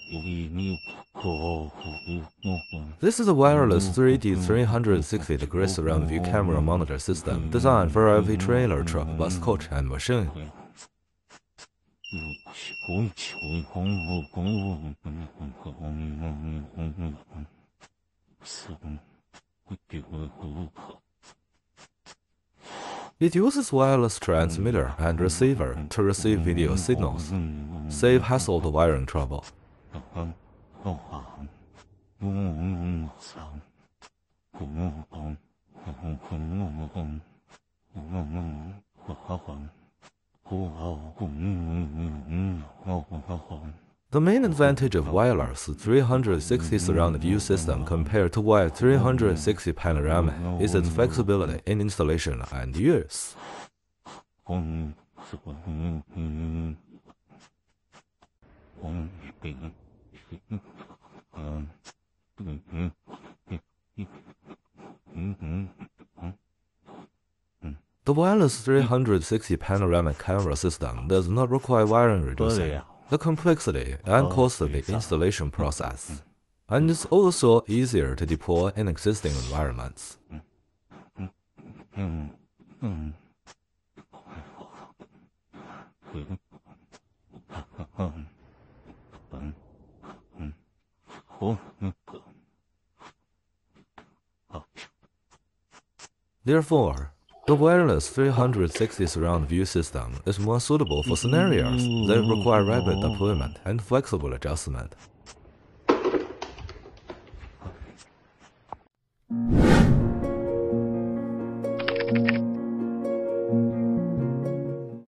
This is a wireless 3D 360-degree surround view camera monitor system designed for every trailer, truck, bus, coach, and machine. It uses wireless transmitter and receiver to receive video signals, save hassle to wiring trouble. The main advantage of wireless 360 surround view system compared to wired 360 panoramic is its flexibility in installation and use. The wireless 360 panoramic camera system does not require wiring reducing the complexity and cost of the installation process, and is also easier to deploy in existing environments. Therefore, the wireless 360 surround view system is more suitable for scenarios that require rapid deployment and flexible adjustment.